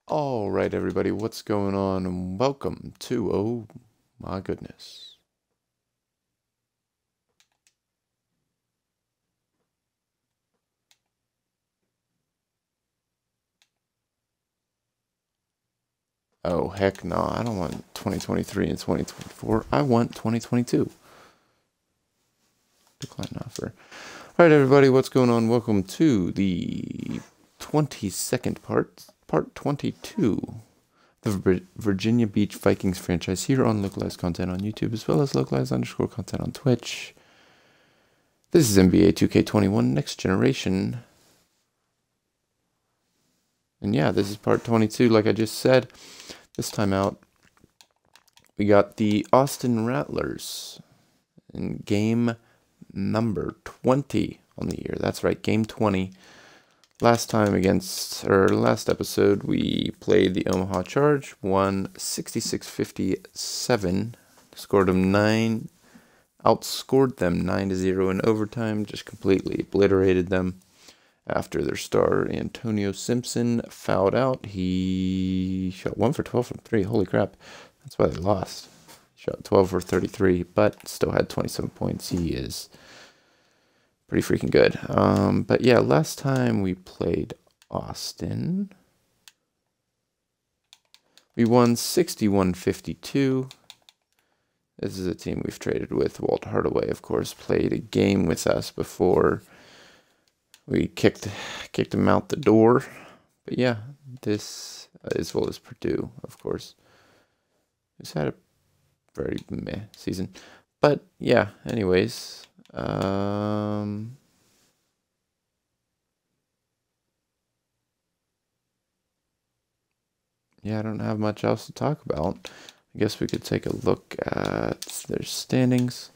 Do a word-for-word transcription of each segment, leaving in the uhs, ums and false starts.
All right, everybody, what's going on? And welcome to, oh my goodness. Oh, heck no, I don't want twenty twenty-three and twenty twenty-four. I want twenty twenty-two. Decline offer. All right, everybody, what's going on? Welcome to the twenty-second part, part twenty-two. The Virginia Beach Vikings franchise here on Localized Content on YouTube, as well as Localized underscore content on Twitch. This is N B A two K twenty-one Next Generation. And yeah, this is part twenty-two, like I just said. This time out, we got the Austin Rattlers in game number twenty on the year. That's right, game twenty. Last time against, or last episode, we played the Omaha Charge, won sixty-six fifty-seven, scored them nine, outscored them nine to zero in overtime, just completely obliterated them. After their star, Antonio Simpson, fouled out. He shot one for twelve from three. Holy crap. That's why they lost. He shot twelve for thirty-three, but still had twenty-seven points. He is pretty freaking good. Um, but yeah, last time we played Austin, we won sixty-one fifty-two. This is a team we've traded with. Walt Hardaway, of course, played a game with us before we kicked kicked him out the door. But yeah, this, uh, as well as Purdue, of course, who's had a very meh season. But yeah, anyways, um, yeah, I don't have much else to talk about. I guess we could take a look at their standings.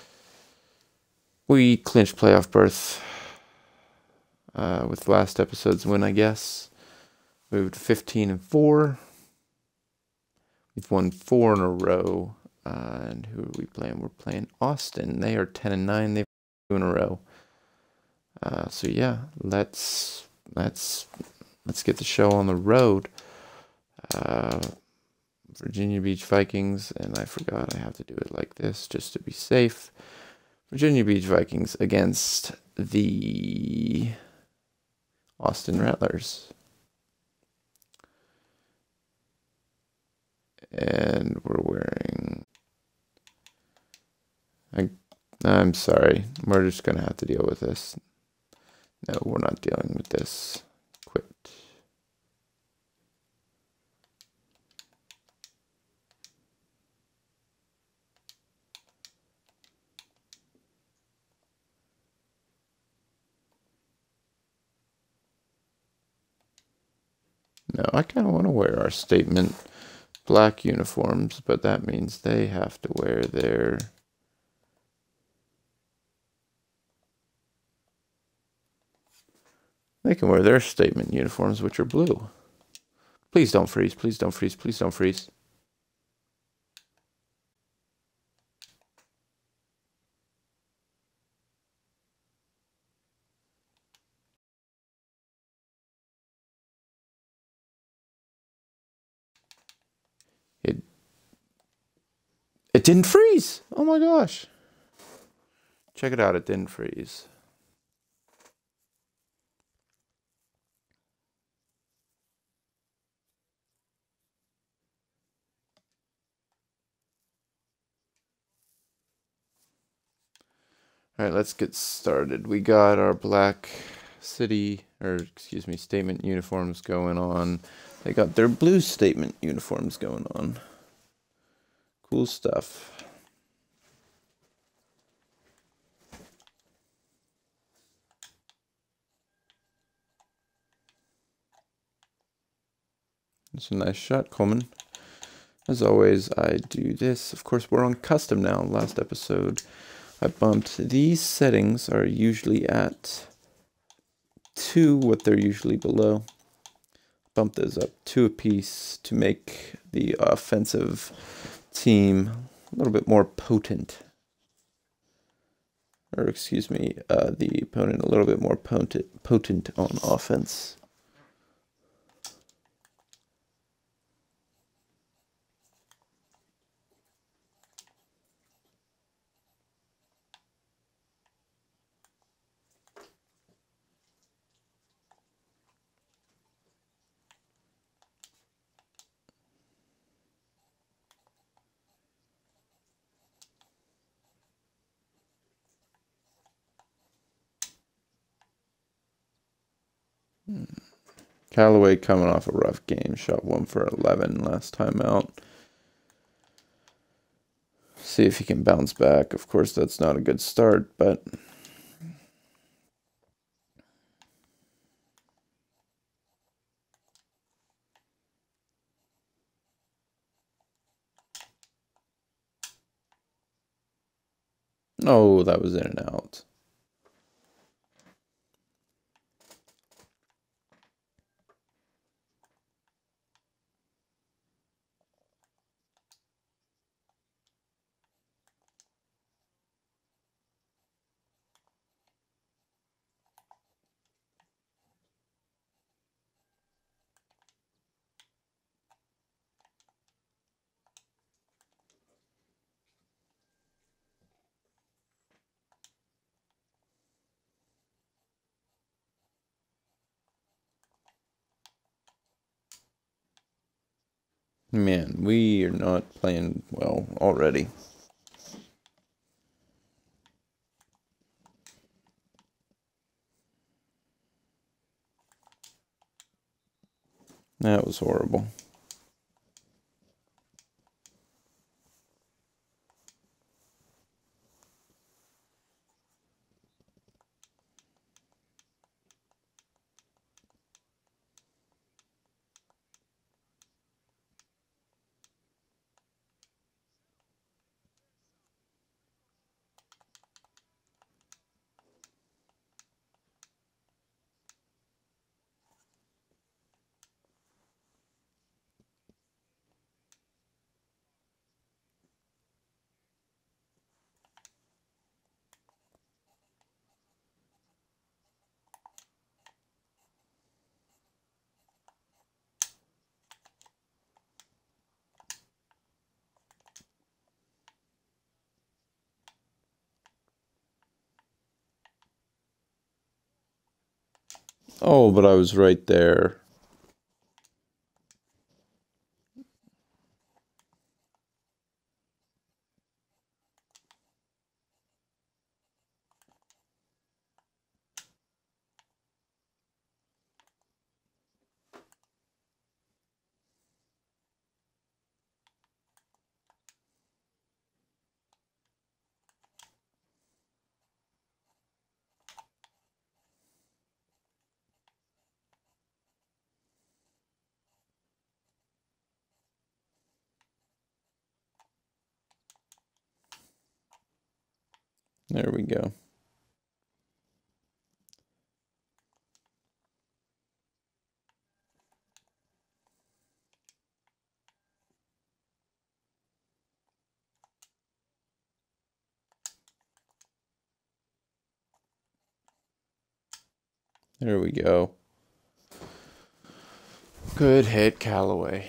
We clinched playoff berth Uh, with last episode's win, I guess. Moved fifteen and four. We've won four in a row. Uh, and who are we playing? We're playing Austin. They are ten and nine. They've two in a row. Uh, so yeah, let's let's let's get the show on the road. Uh, Virginia Beach Vikings, and I forgot I have to do it like this just to be safe. Virginia Beach Vikings against the Austin Rattlers. And we're wearing... I, I'm sorry. We're just going to have to deal with this. No, we're not dealing with this. Quit. No, I kind of want to wear our statement black uniforms, but that means they have to wear their... They can wear their statement uniforms, which are blue. Please don't freeze, please don't freeze, please don't freeze. It It didn't freeze! Oh my gosh. Check it out, it didn't freeze. Alright, let's get started. We got our black city, or excuse me, statement uniforms going on. They got their blue statement uniforms going on. Cool stuff. It's a nice shot, Coleman. As always, I do this. Of course, we're on custom now. Last episode, I bumped. These settings are usually at two, what they're usually below. Bump those up two apiece to make the offensive team a little bit more potent. Or excuse me, uh, the opponent a little bit more potent, potent on offense. Callaway coming off a rough game. Shot one for eleven last time out. See if he can bounce back. Of course, that's not a good start, but... Oh, that was in and out. Man, we are not playing well already. That was horrible. Oh, but I was right there. There we go. There we go. Good hit, Callaway.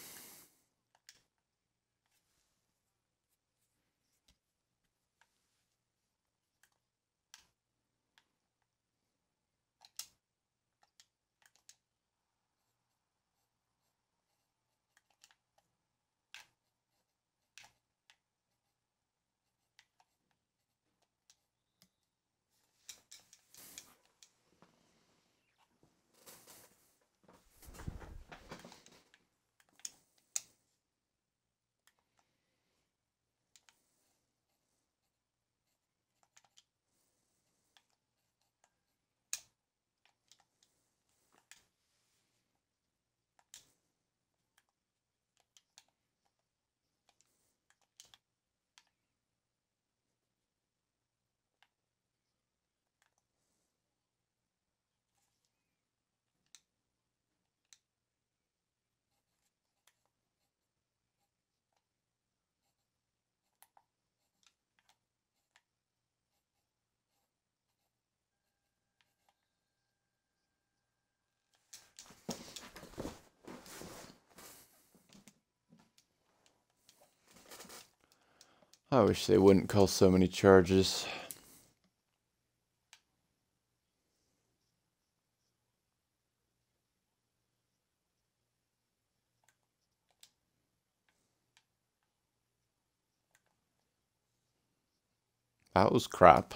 I wish they wouldn't call so many charges. That was crap.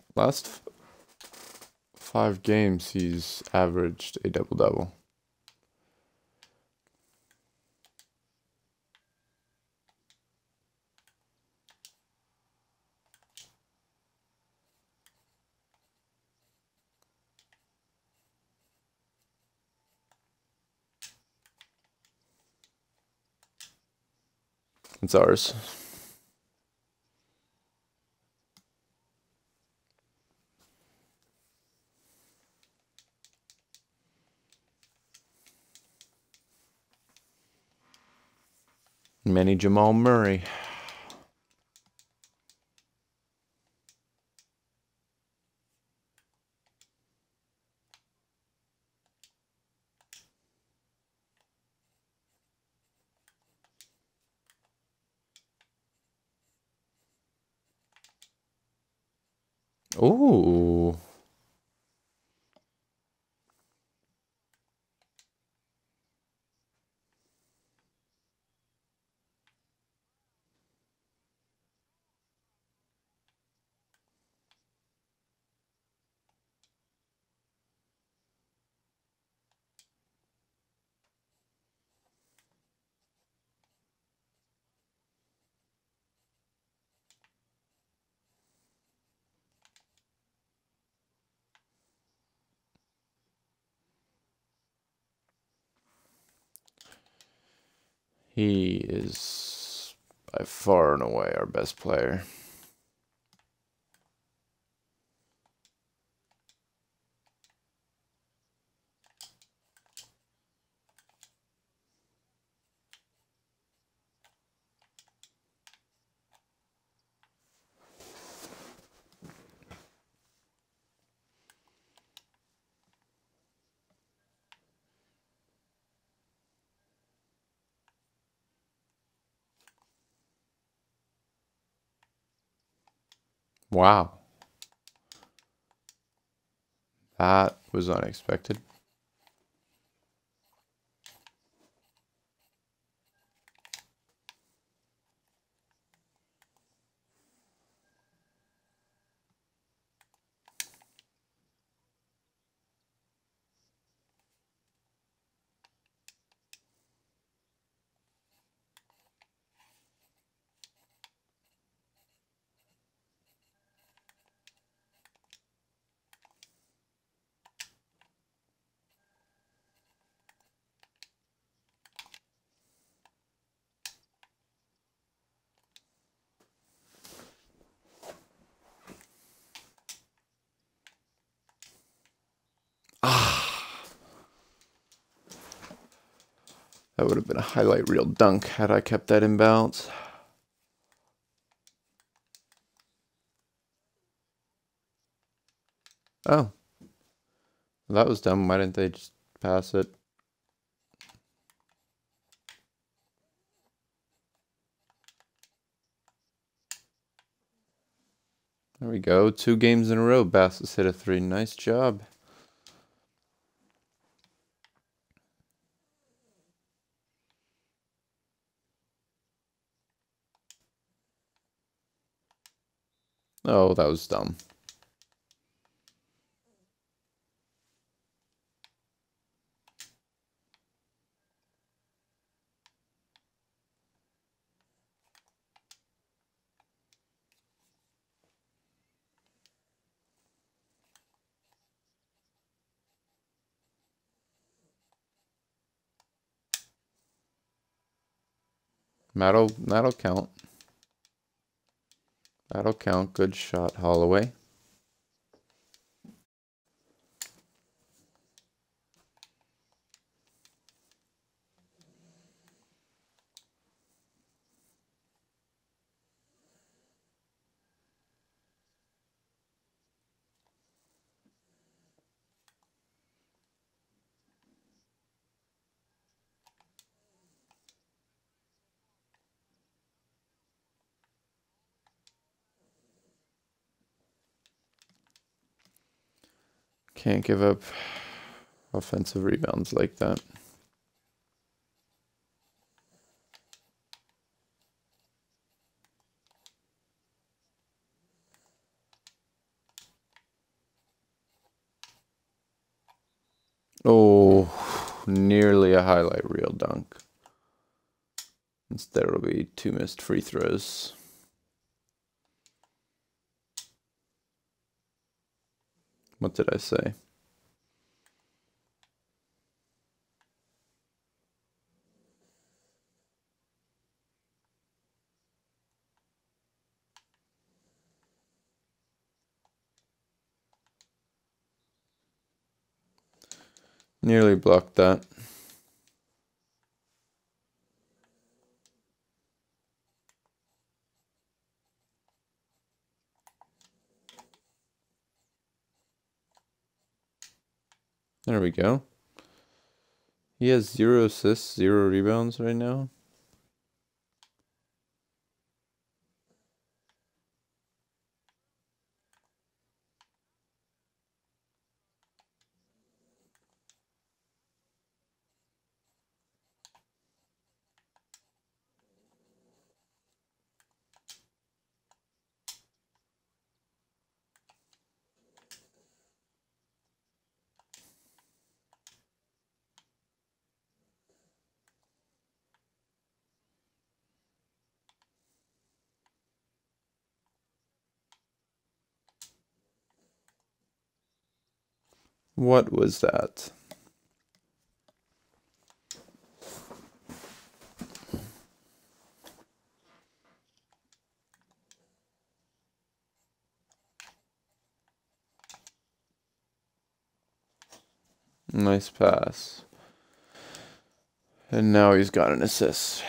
Last f five games, he's averaged a double-double. It's ours. Mini Jamal Murray. Ooh. He is by far and away our best player. Wow. That was unexpected. Ah. That would have been a highlight reel dunk had I kept that in bounds. Oh. Well, that was dumb. Why didn't they just pass it? There we go. Two games in a row. Bass has hit a three. Nice job. Oh, that was dumb. That'll, that'll count. That'll count. Good shot, Holloway. Can't give up offensive rebounds like that. Oh, nearly a highlight reel dunk. Instead, it'll be two missed free throws. What did I say? Nearly blocked that. There we go. He has zero assists, zero rebounds right now. What was that? Nice pass. And now he's got an assist.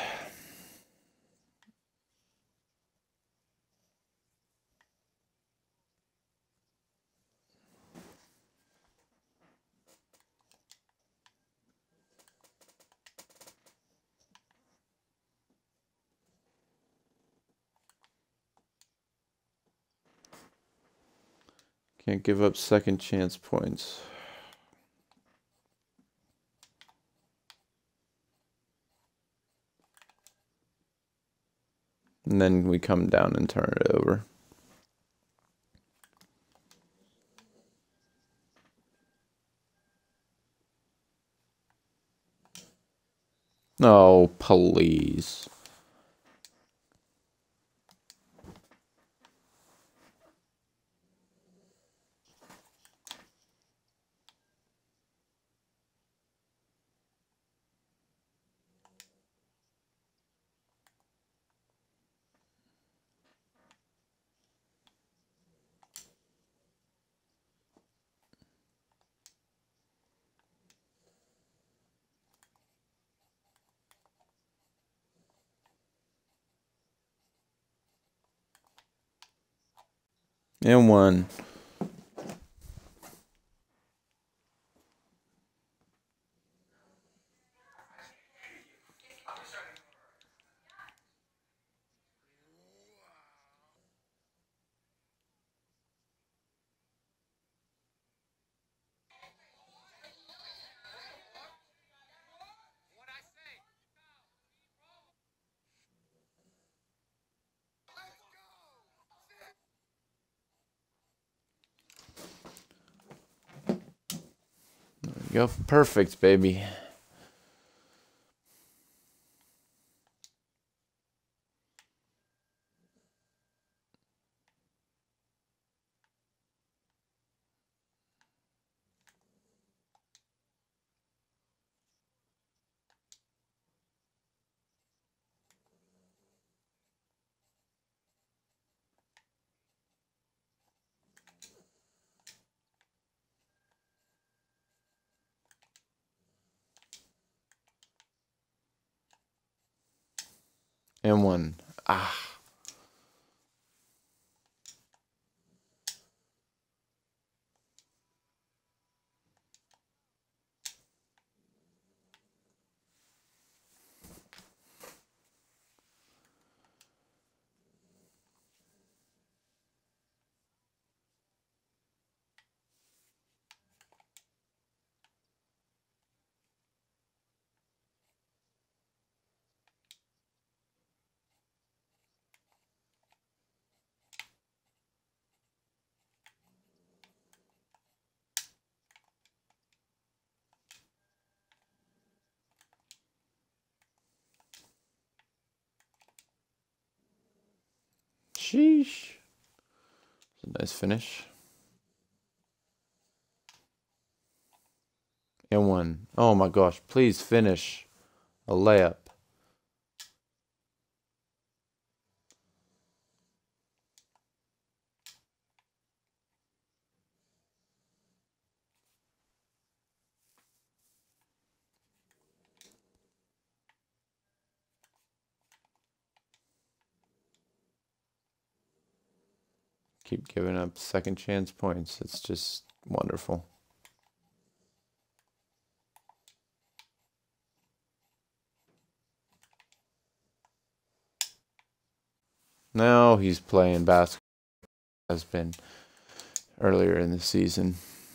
Can't give up second chance points. And then we come down and turn it over. Oh, please. And one. There we go. Perfect, baby. And one. Ah. Sheesh. It's a nice finish. And one. Oh my gosh, please finish. A layup. Keep giving up second chance points. It's just wonderful. Now he's playing basketball, has been earlier in the season.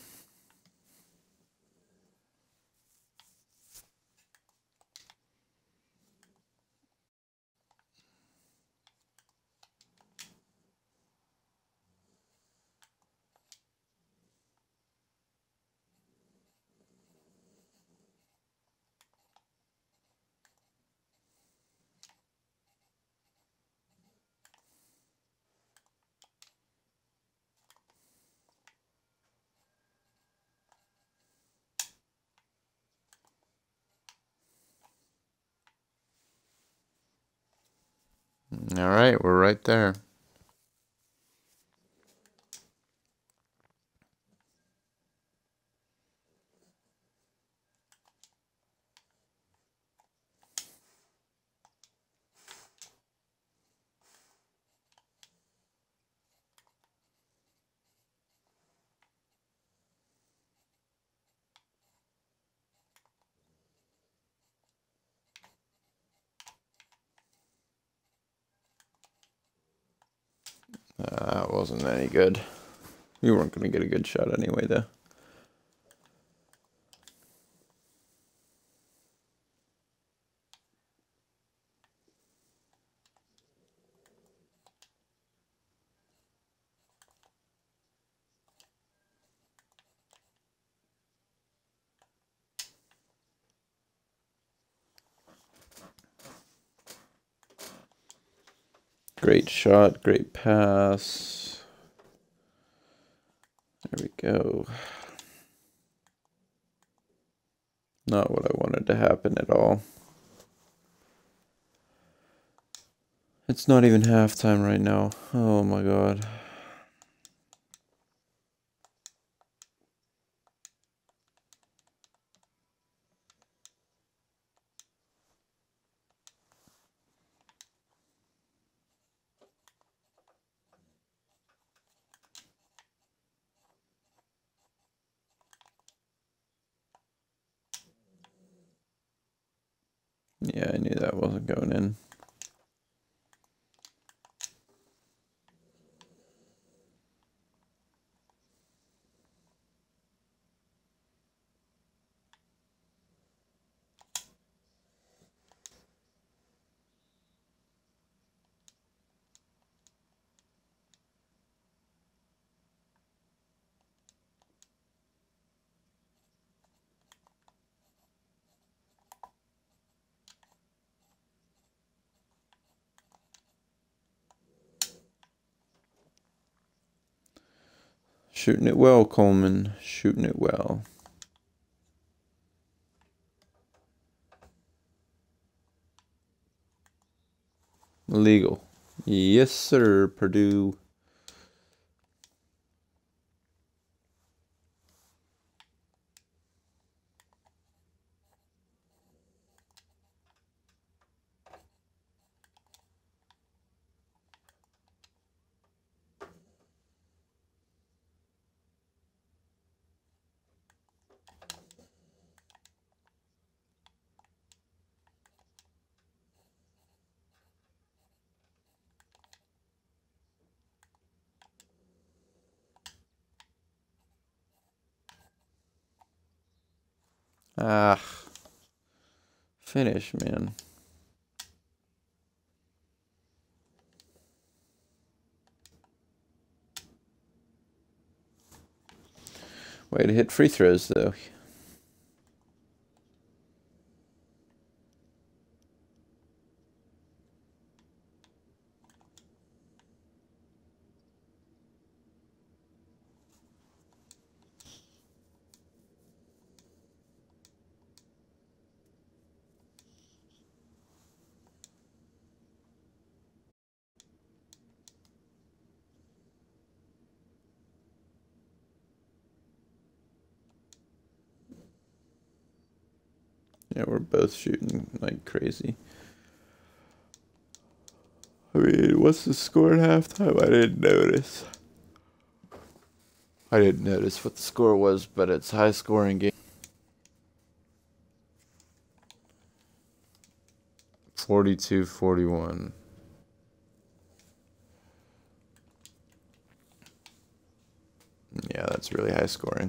All right, we're right there. Uh, that wasn't any good. You weren't going to get a good shot anyway, though. Great shot, great pass. There we go. Not what I wanted to happen at all. It's not even halftime right now. Oh my god. Yeah, I knew that wasn't going in. Shooting it well, Coleman. Shooting it well. Legal. Yes, sir, Purdue. Ah. Finish, man. Way to hit free throws, though. Yeah, we're both shooting like crazy. I mean, what's the score at halftime? I didn't notice. I didn't notice what the score was, but it's high scoring game. forty-two forty-one. Yeah, that's really high scoring.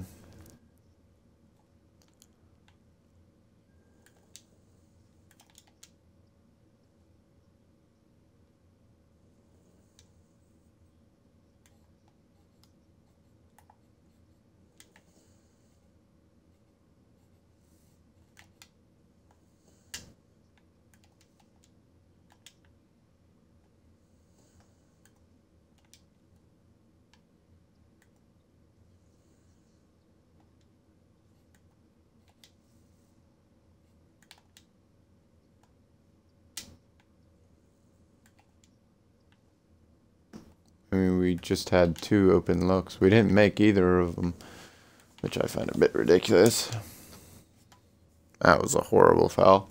I mean, we just had two open looks. We didn't make either of them, which I find a bit ridiculous. That was a horrible foul.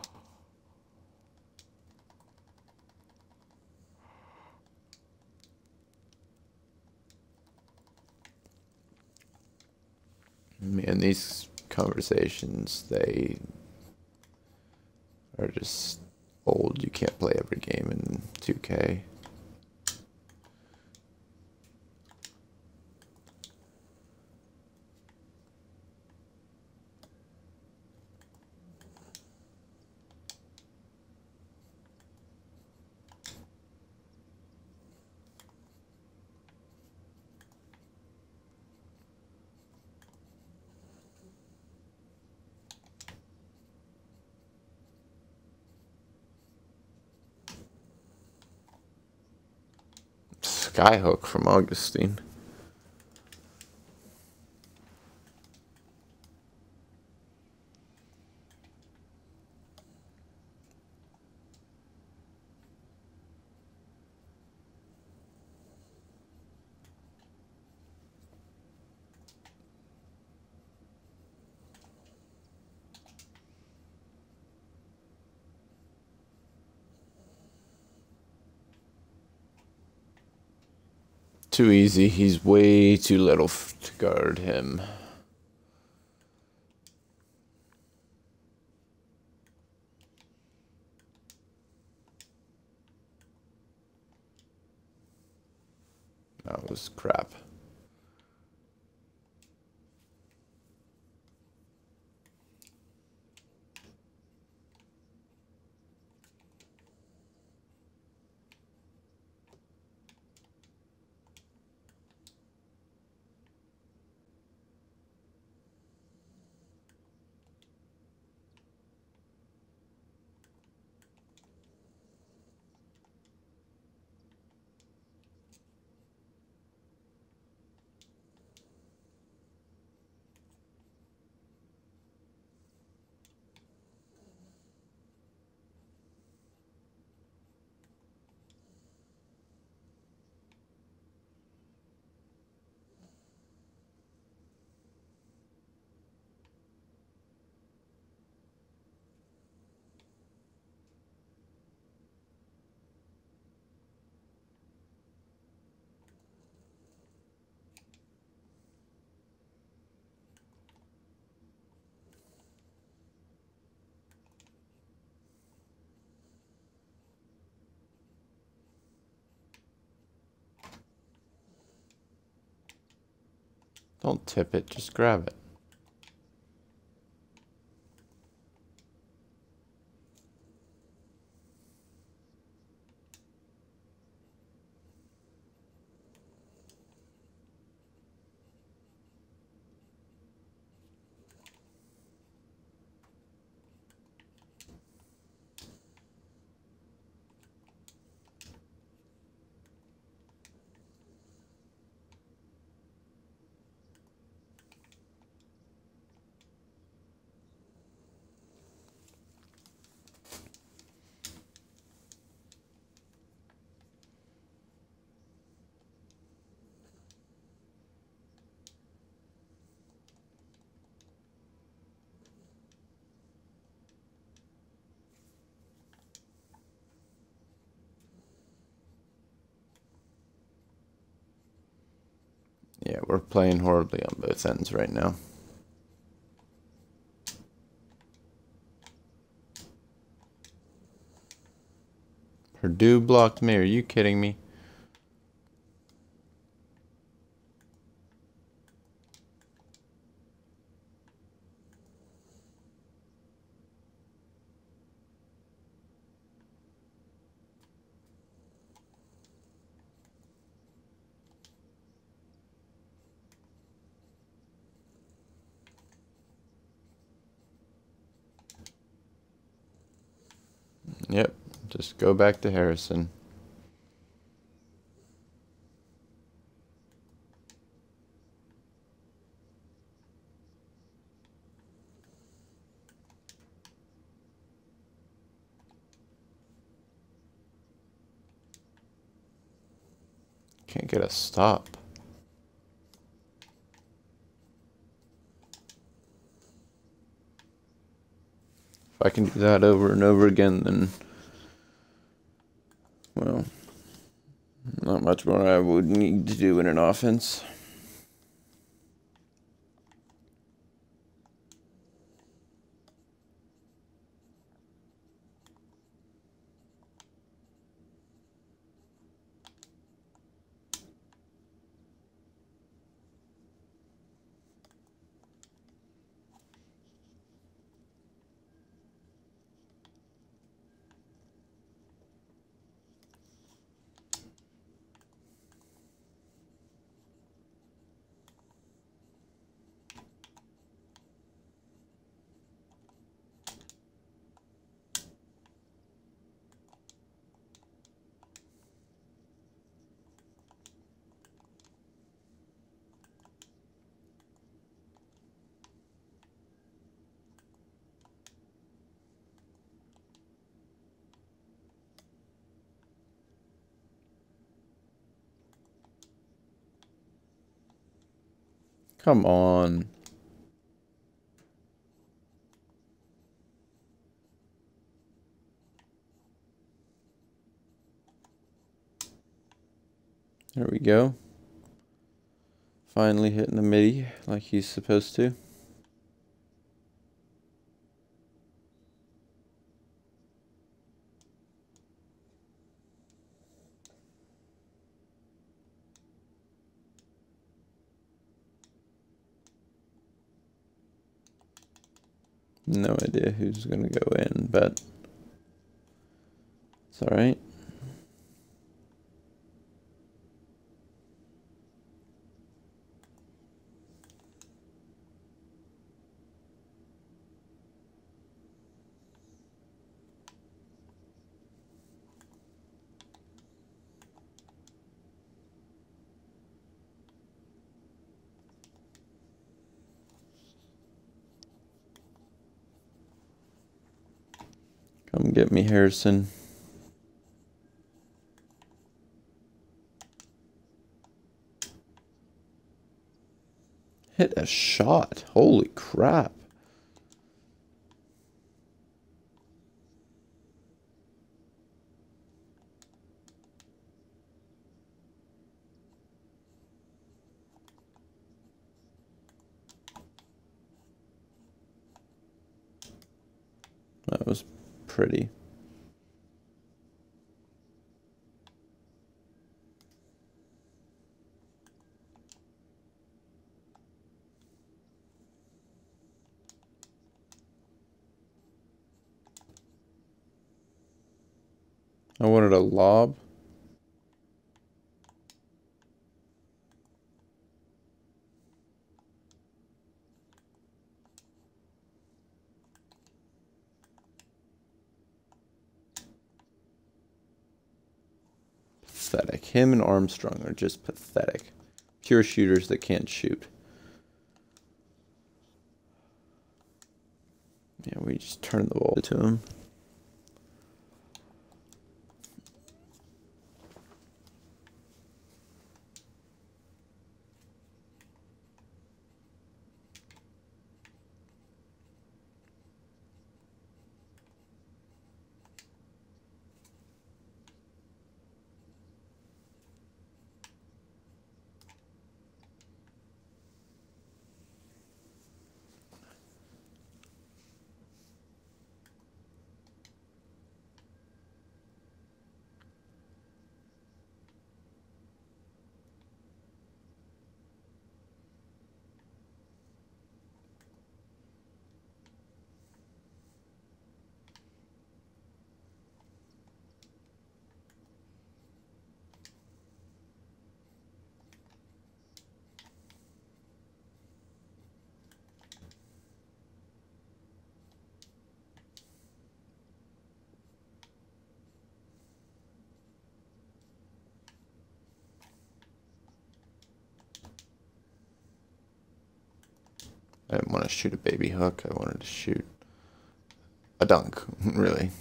Man, these conversations, they are just old. You can't play every game in two K. Skyhook from Augustine. Too easy. He's way too little f to guard him. That was crap. Don't tip it, just grab it. Yeah, we're playing horribly on both ends right now. Purdue blocked me. Are you kidding me? Yep, just go back to Harrison. Can't get a stop. If I can do that over and over again, then, well, not much more I would need to do in an offense. Come on. There we go. Finally hitting the midi like he's supposed to. No idea who's going to go in, but it's all right. Come get me, Harrison. Hit a shot. Holy crap. That was pretty. I wanted a lob. Pathetic. Him and Armstrong are just pathetic. Pure shooters that can't shoot. Yeah, we just turned the ball to him. I didn't want to shoot a baby hook. I wanted to shoot a dunk, really.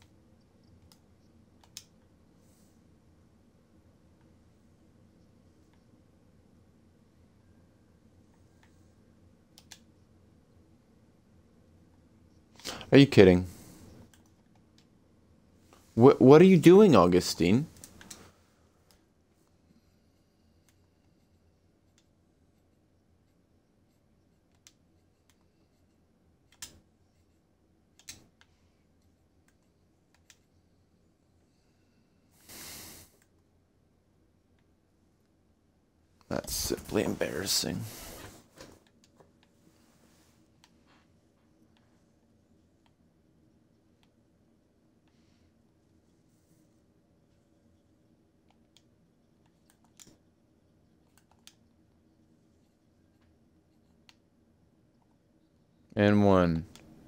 Are you kidding? What What are you doing, Augustine? That's simply embarrassing. And one.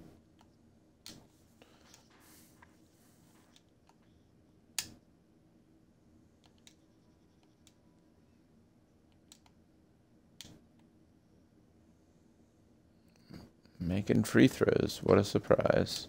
Making free throws. What a surprise.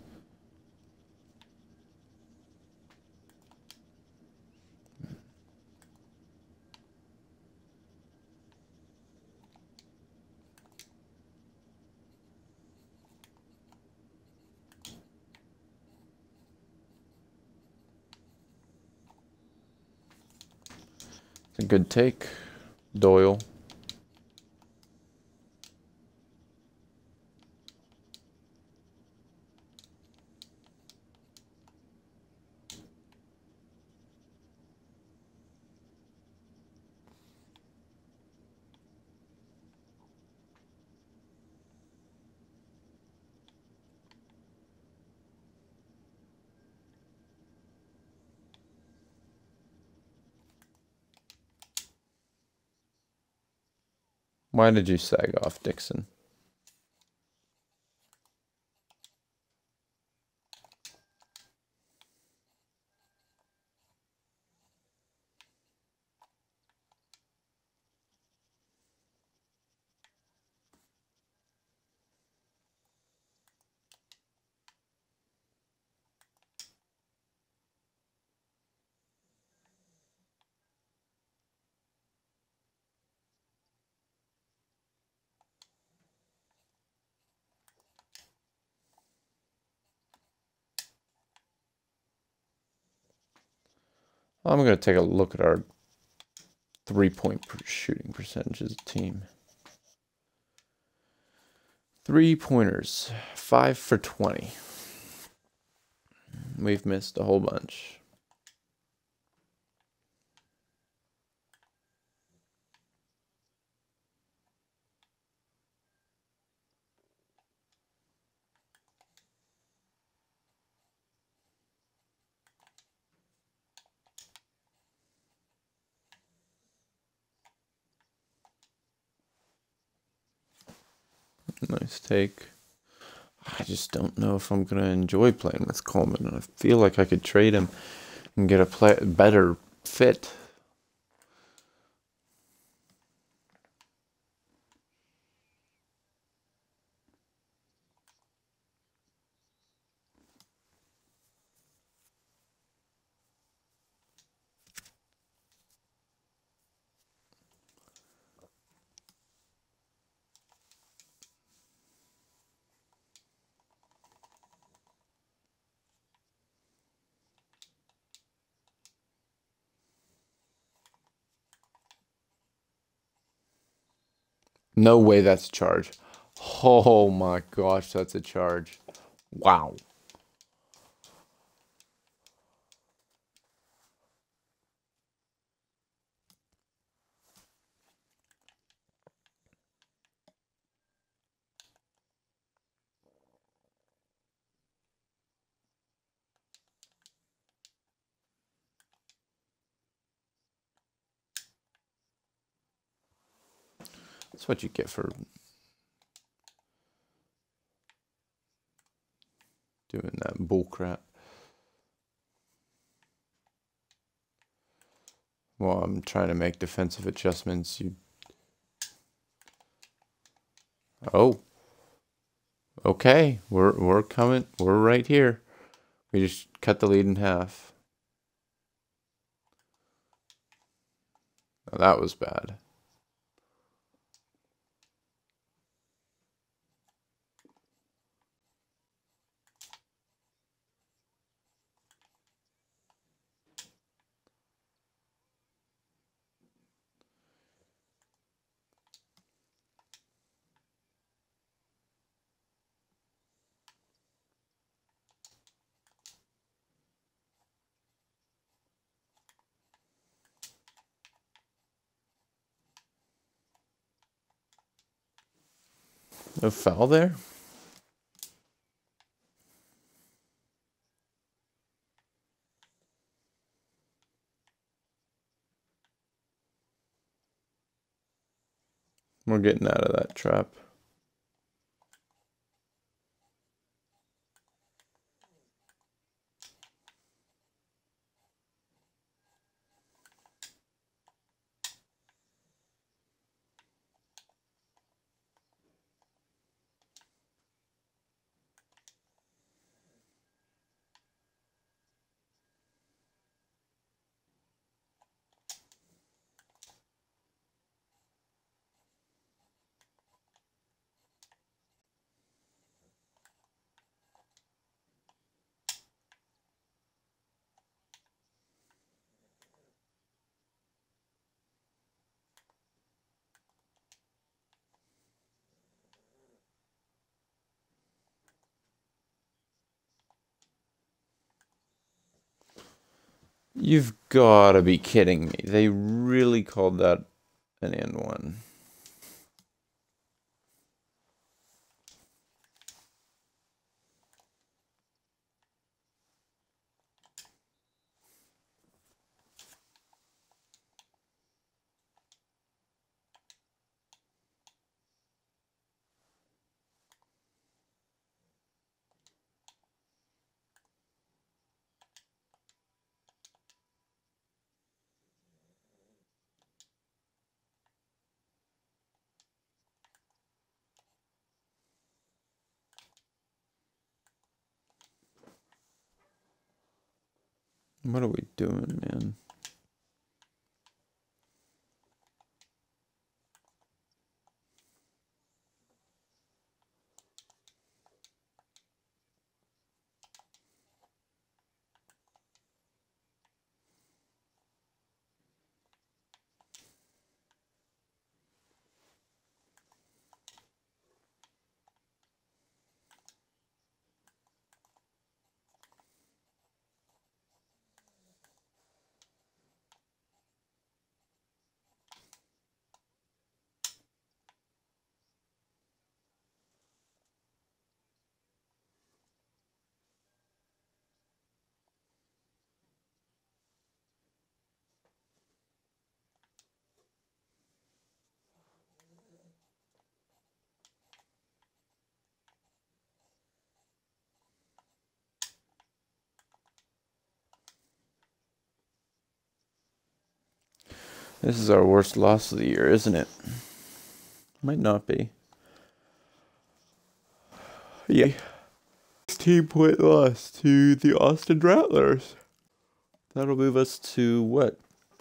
It's a good take, Doyle. Why did you sag off, Dixon? I'm going to take a look at our three-point shooting percentage as a team. Three-pointers, five for twenty. We've missed a whole bunch. Nice take. I just don't know if I'm going to enjoy playing with Coleman. I feel like I could trade him and get a play better fit. No way that's a charge. Oh my gosh, that's a charge. Wow. That's what you get for doing that bullcrap. Well, I'm trying to make defensive adjustments. You. Oh. Okay, we're we're coming. We're right here. We just cut the lead in half. Oh, that was bad. No foul there? We're getting out of that trap. You've got to be kidding me. They really called that an and one. What are we doing, man? This is our worst loss of the year, isn't it? Might not be. Yeah. sixteen point loss to the Austin Rattlers. That'll move us to what?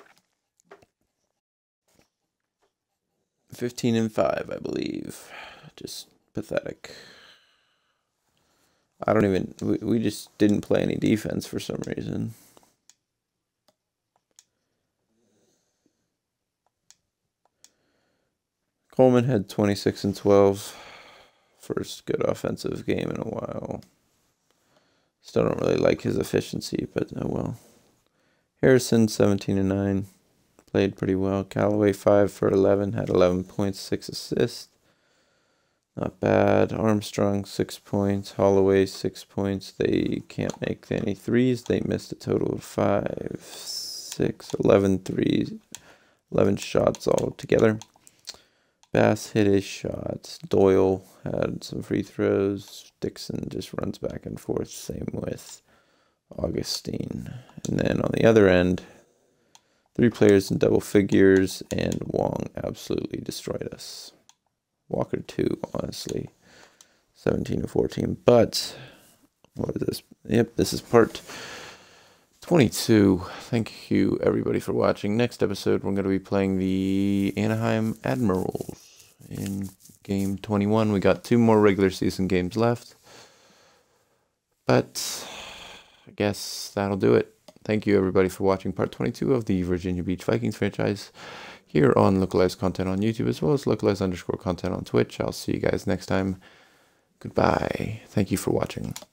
fifteen and five, I believe. Just pathetic. I don't even, we, we just didn't play any defense for some reason. Coleman had twenty-six and twelve. First good offensive game in a while. Still don't really like his efficiency, but oh well. Harrison, seventeen and nine. Played pretty well. Callaway, five for eleven. Had eleven points, six assists. Not bad. Armstrong, six points. Holloway, six points. They can't make any threes. They missed a total of five, six, eleven threes. eleven shots all together. Bass hit his shots. Doyle had some free throws. Dixon just runs back and forth. Same with Augustine. And then on the other end, three players in double figures, and Wong absolutely destroyed us. Walker too, honestly. seventeen and fourteen. But what is this? Yep, this is part twenty-two. Thank you everybody for watching. Next episode, we're going to be playing the Anaheim Admirals in game twenty-one. We got two more regular season games left. But I guess that'll do it. Thank you everybody for watching part twenty-two of the Virginia Beach Vikings franchise here on Localized Content on YouTube, as well as Localized underscore content on Twitch. I'll see you guys next time. Goodbye. Thank you for watching.